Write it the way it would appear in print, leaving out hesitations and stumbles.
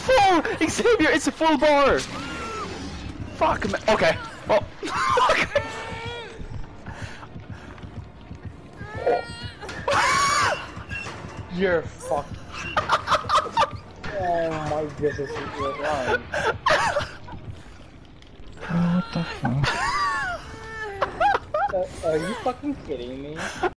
full! Xavier, it's a full bar! Fuck, man. Okay. Oh. Okay. You're fucked. Oh my goodness, you're lying. What the fuck? Are you fucking kidding me?